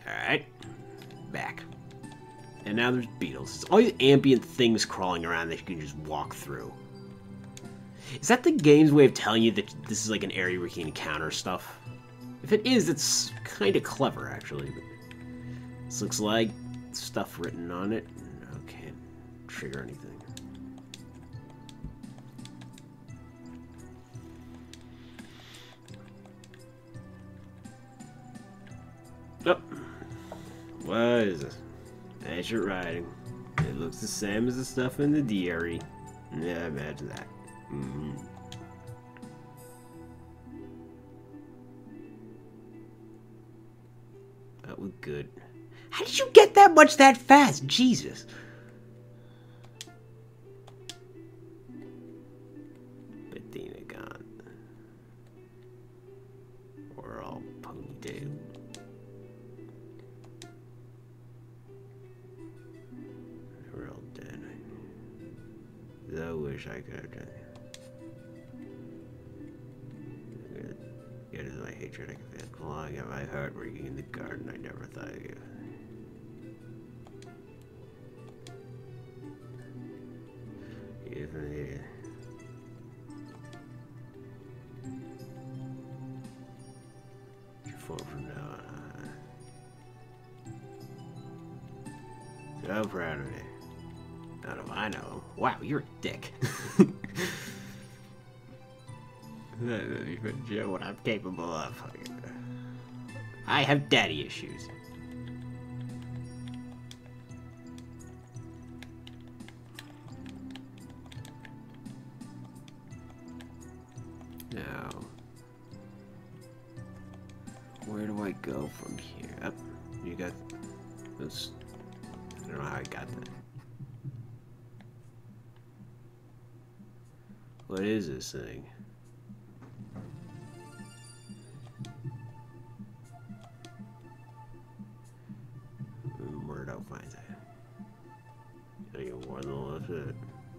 Alright. Back. And now there's beetles. It's all these ambient things crawling around that you can just walk through. Is that the game's way of telling you that this is like an area where you can encounter stuff? If it is, it's kind of clever, actually. But this looks like stuff written on it. I can't trigger anything. Oh. What is this? Ancient writing. It looks the same as the stuff in the diary. Yeah, imagine that. That was good. How did you get that much that fast? Jesus. Bettina gone. We're all ponytail. We're all dead. I wish I could have done it. It is my hatred I can feel clawing at my heart working in the garden I never thought of you. Even here. You fall from now on. So proud of me. How do I know? Wow, you're a dick. You know what I'm capable of. I have daddy issues. Now, where do I go from here? Up, you got this. I don't know how I got that. What is this thing? Where'd I find that? Gotta get more than a little bit.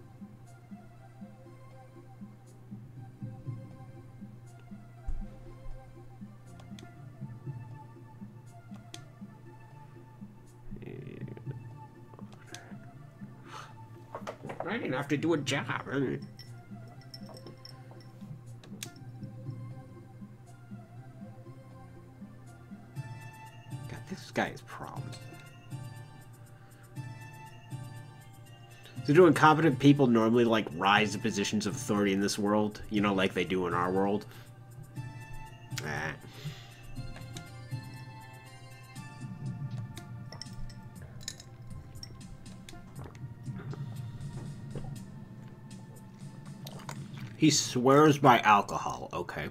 I didn't have to do a job. God, this guy has problems. So do incompetent people normally, like, rise to positions of authority in this world? You know, like they do in our world? He swears by alcohol, okay.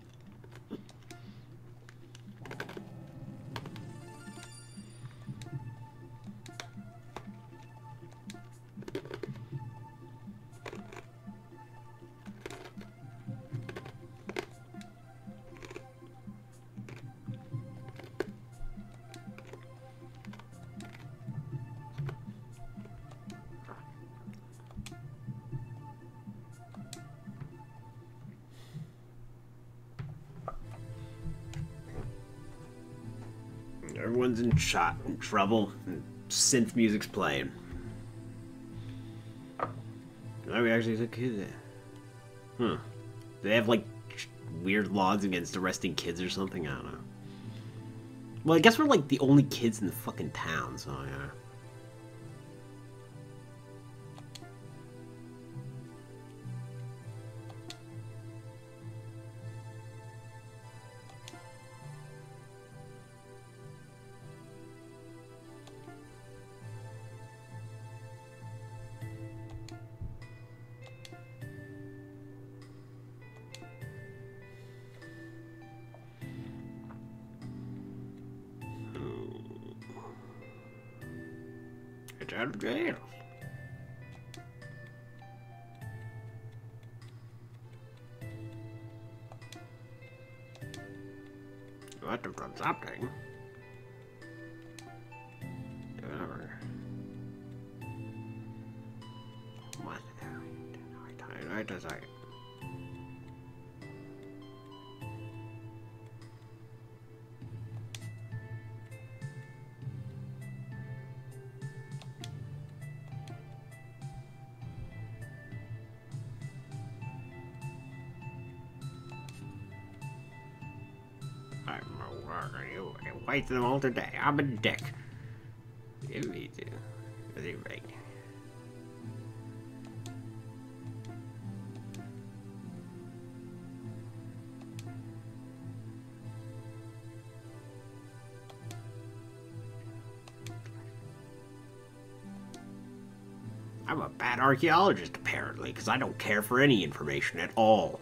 Everyone's in trouble, and synth music's playing. Are we actually a kid there? Huh. Do they have, like, weird laws against arresting kids or something? I don't know. Well, I guess we're, like, the only kids in the fucking town, so, yeah. Get out of jail. You have to run something. Whatever. What? I decide. You fight them all today. I'm a dick. You me too. Is he right? I'm a bad archaeologist, apparently, because I don't care for any information at all.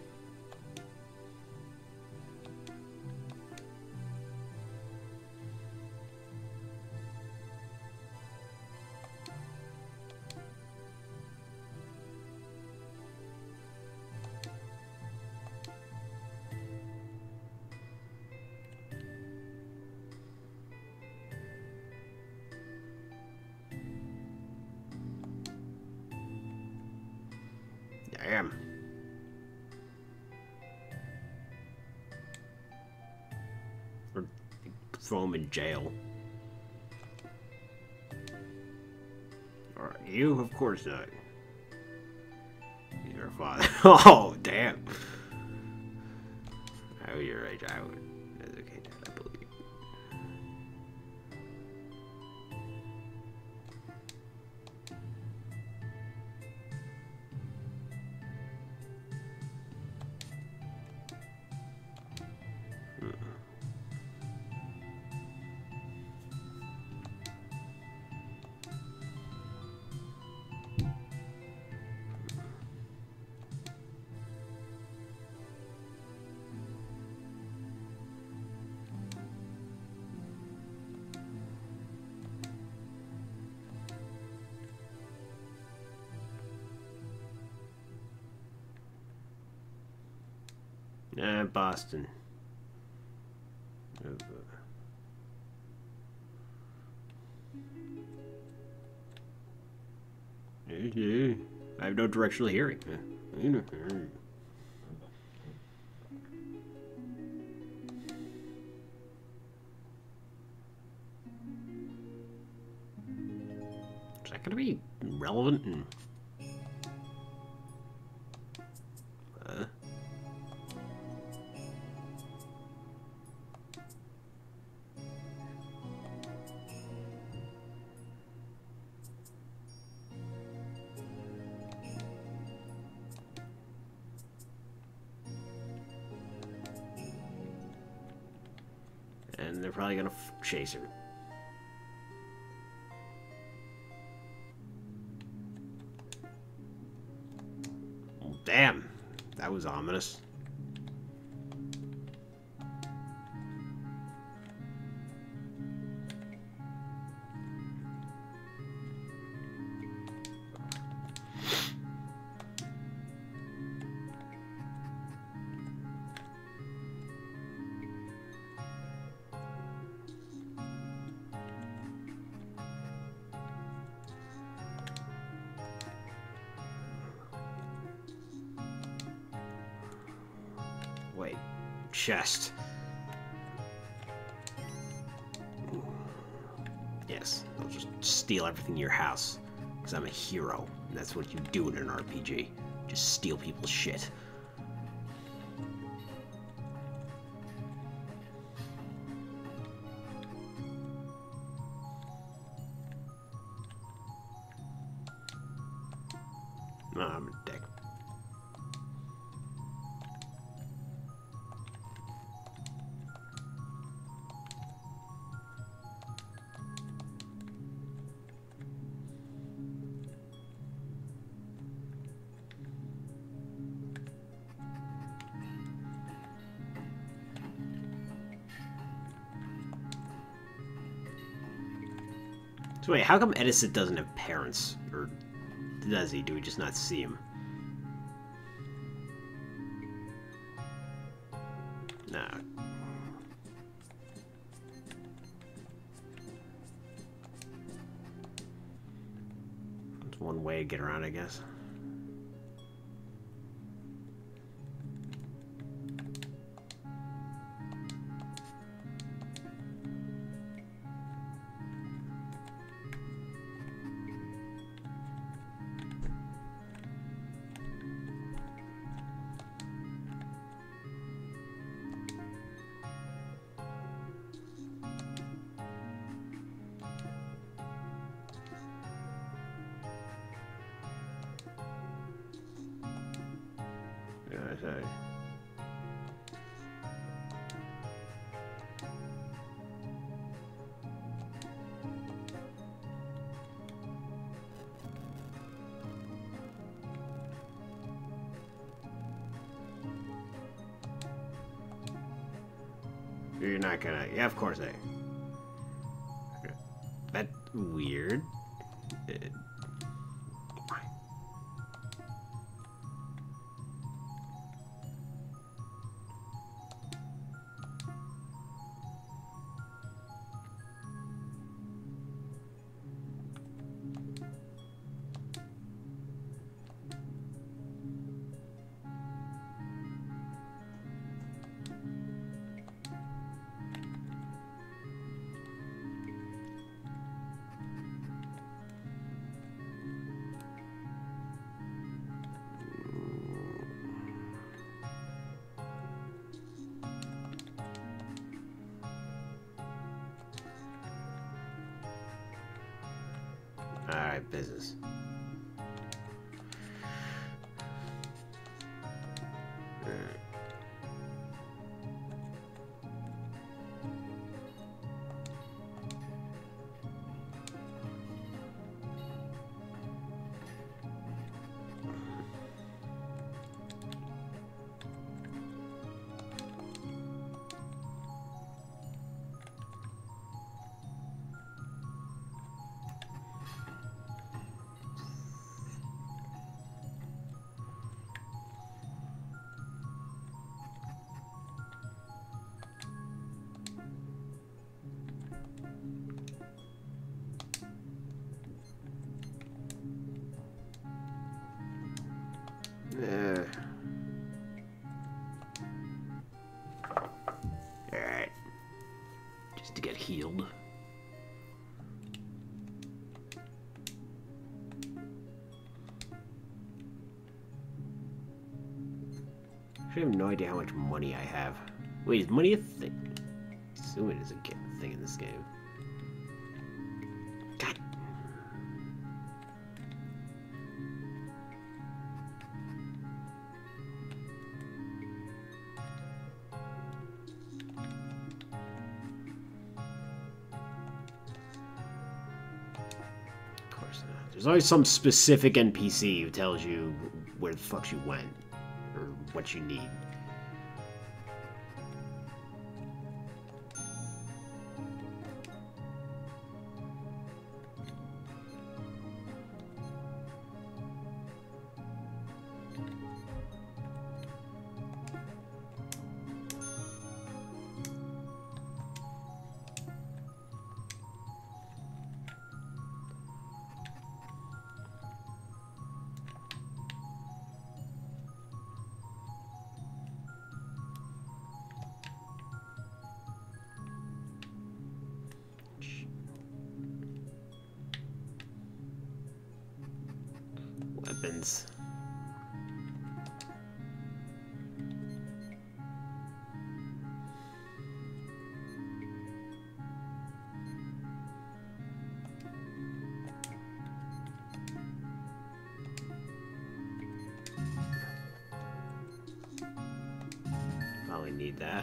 Damn. Or throw him in jail. Or you? Of course not. You're a father. Oh, damn. Oh, you're right. I would. That's okay, Dad. I believe you. Boston. I have no directional hearing. Is that going to be relevant? And they're probably gonna chase her. Well, damn, that was ominous. Wait, chest. Yes, I'll just steal everything in your house. Because I'm a hero, and that's what you do in an RPG. Just steal people's shit. No, I'm a dick. So wait, how come Eddesot doesn't have parents? Or does he? Do we just not see him? Nah. That's one way to get around, I guess. Okay. You're not gonna... Yeah, of course I... That's weird. Alright, business. Alright. Just to get healed. I have no idea how much money I have. Wait, is money a thing? Assuming it is a thing in this game. God. Of course not. There's always some specific NPC who tells you where the fuck you went. Or what you need. Weapons. Probably need that.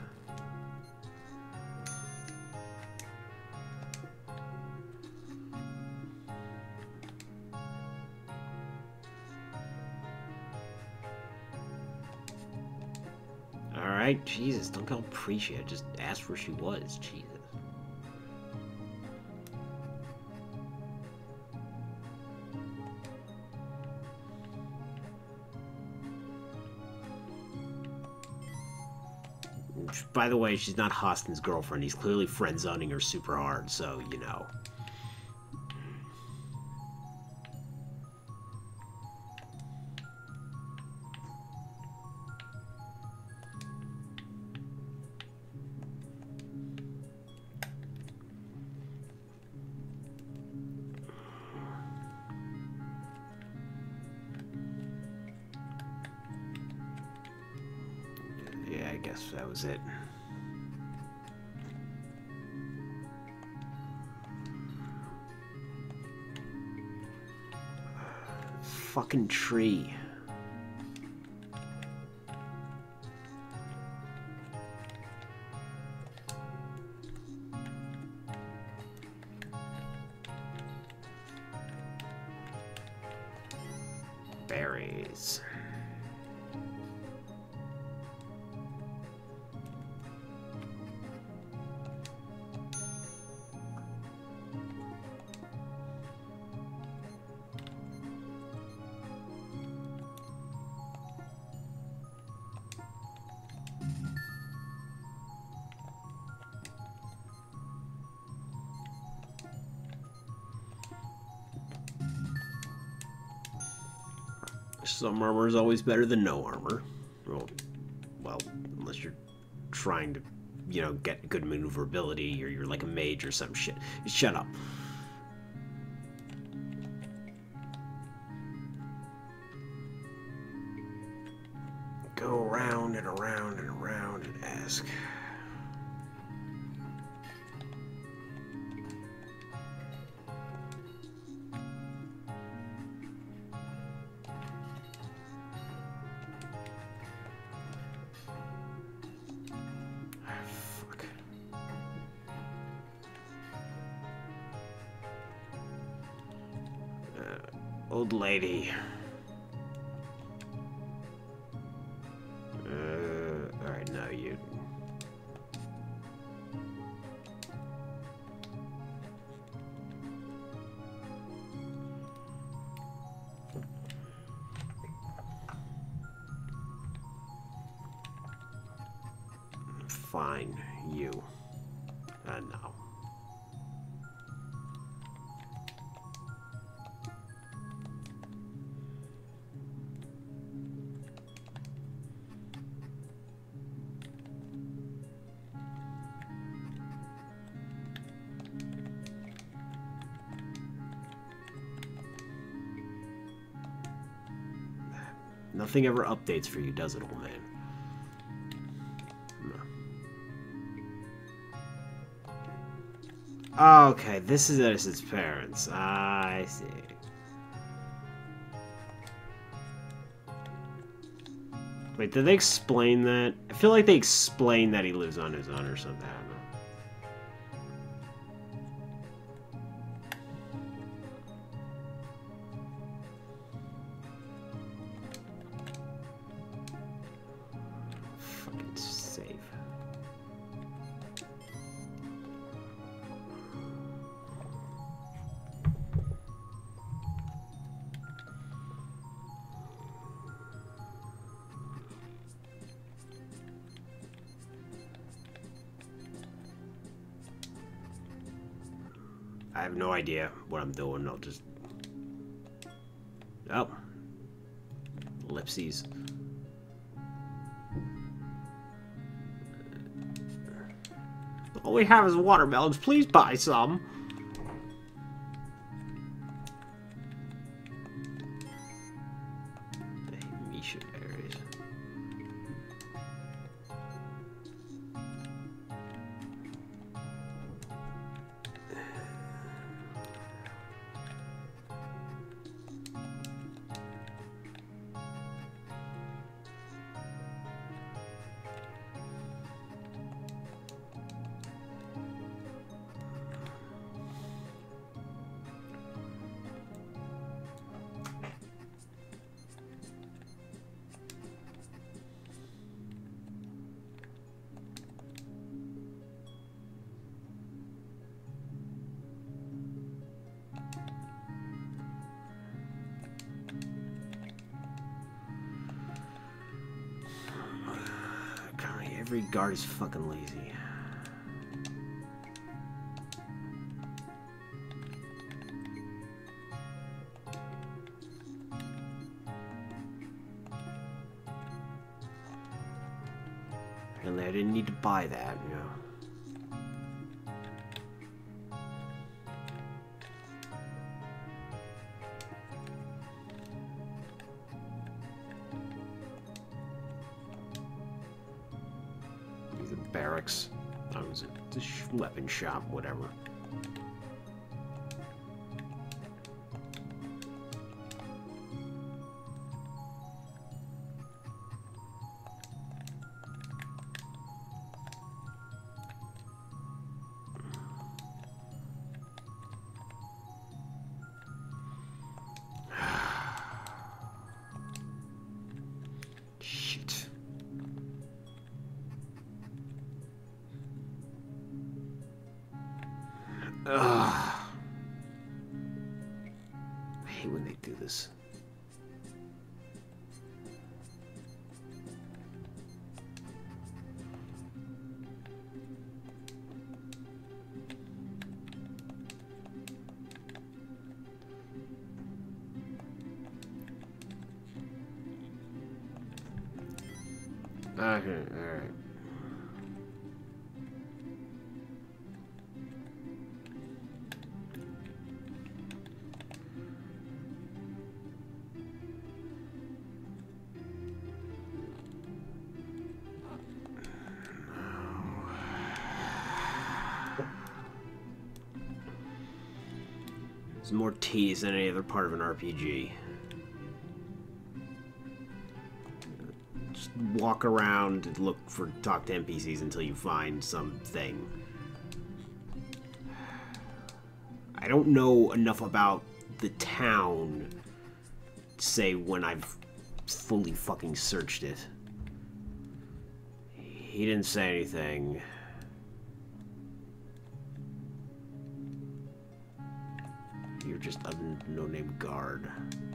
Alright, Jesus, don't get all appreciate. Just ask where she was, Jesus. By the way, she's not Hostin's girlfriend. He's clearly friend-zoning her super hard, so, you know. Yeah, I guess that was it. Fucking tree. berries. Some armor is always better than no armor. Well, unless you're trying to, you know, get good maneuverability, or you're like a mage or some shit. Shut up. Go around and around and around and ask. Old lady. Alright, now you. Fine, you. No. Nothing ever updates for you, does it, old man? No. Okay, this is Eddesot's parents. I see. Wait, did they explain that? I feel like they explained that he lives on his own or something. I don't know. I have no idea what I'm doing. I'll just... Oh. Ellipses. All we have is watermelons. Please buy some. Misha berries. Every guard is fucking lazy. Apparently I didn't need to buy that, you know. Barracks. That was a weapon shop, whatever. Ugh. I hate when they do this. Okay, alright. It's more tedious than any other part of an RPG. Just walk around and talk to NPCs until you find something. I don't know enough about the town to say when I've fully fucking searched it. He didn't say anything. You're just a no-name guard.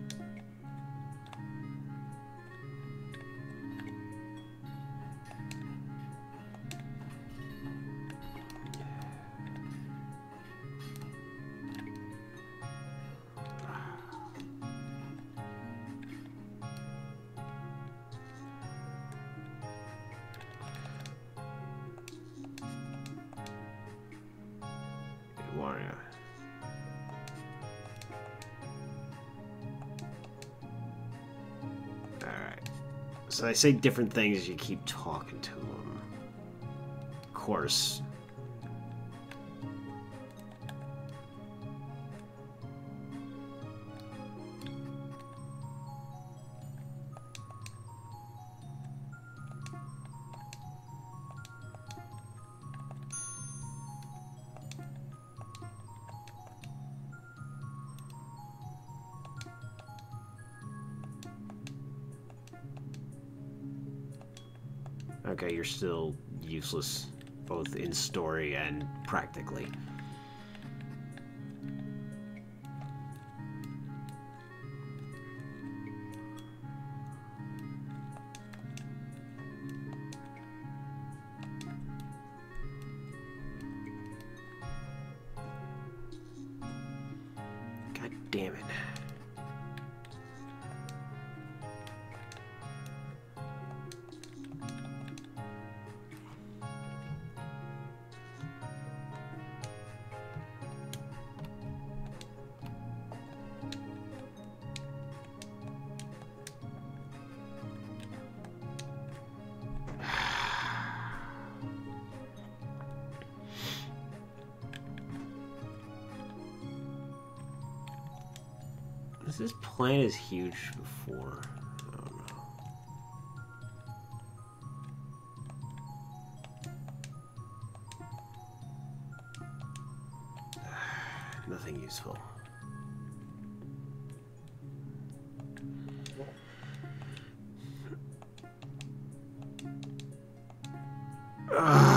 So I say different things as you keep talking to them. Of course. Okay, you're still useless, both in story and practically. God damn it. Was this plant as huge before? I don't know. Nothing useful. Ugh.